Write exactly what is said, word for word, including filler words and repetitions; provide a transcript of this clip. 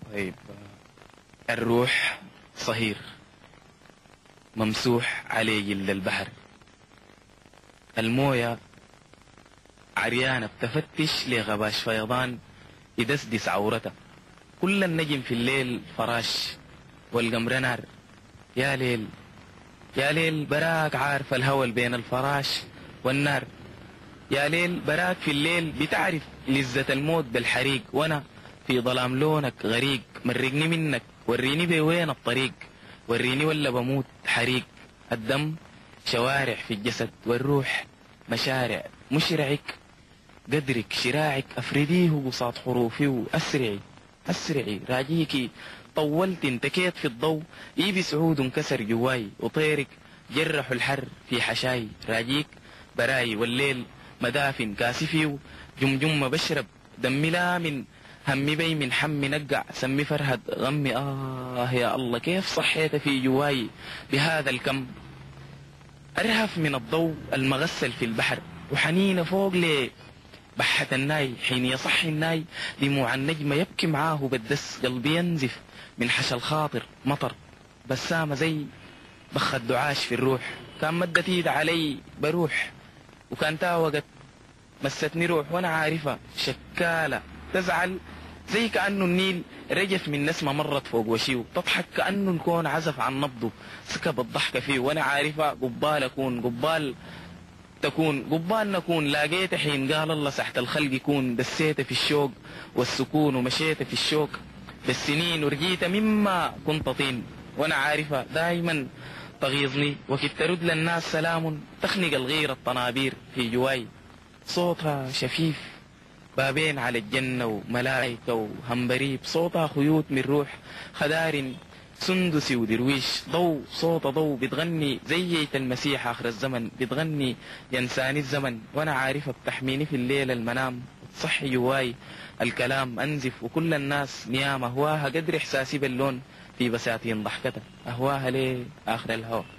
طيب، الروح صهير ممسوح عليه جلد البحر، الموية عريانة بتفتش لغباش فيضان يدسدس عورتها، كل النجم في الليل فراش والقمر نار. يا ليل يا ليل براك عارف الهوى بين الفراش والنار. يا ليل براك في الليل بتعرف لذة الموت بالحريق، وانا في ظلام لونك غريق. مرقني منك وريني بوين الطريق، وريني ولا بموت حريق. الدم شوارع في الجسد والروح مشارع، مشرعك قدرك شراعك افرديه قصاد حروفي واسرعي اسرعي. راجيكي طولت انتكيت في الضوء، ايبي سعود انكسر جواي وطيرك جرحوا الحر في حشاي. راجيك براي والليل مدافن كاسفي، جمجم بشرب دمي لا من همي بي من حمي نقع سمي فرهد غمي. آه يا الله كيف صحيت في جواي بهذا الكم، أرهف من الضوء المغسل في البحر وحنين فوق لي بحة الناي. حين يصحي الناي دموع النجمة يبكي معاه بالدس، قلبي ينزف من حشى الخاطر مطر. بسامة زي بخ الدعاش في الروح، كان مدت ايد علي بروح وكان تا وقت مستني روح وانا عارفة شكالة تزعل زي كأنه النيل رجف من نسمة مرت فوق وشيو. تضحك كأنه الكون عزف عن نبضه سكب الضحكة فيه، وانا عارفة قبال اكون قبال تكون قبال نكون. لاقيت حين قال الله سحت الخلق يكون، دسيت في الشوق والسكون ومشيت في الشوق بالسنين ورجيت مما كنت طين. وانا عارفة دايما تغيظني وكنت ترد للناس سلام، تخنق الغير الطنابير في جواي. صوتها شفيف بابين على الجنة وملائكة وهمبريب، صوتها خيوط من روح خدار سندسي ودرويش. ضو صوت ضو بتغني زي المسيح آخر الزمن، بتغني ينساني الزمن. وانا عارفة بتحميني في الليل المنام وتصحي جواي الكلام. انزف وكل الناس نيام، اهواها قدر احساسي باللون في بساتين ضحكتها، اهواها ليه اخر الهوى.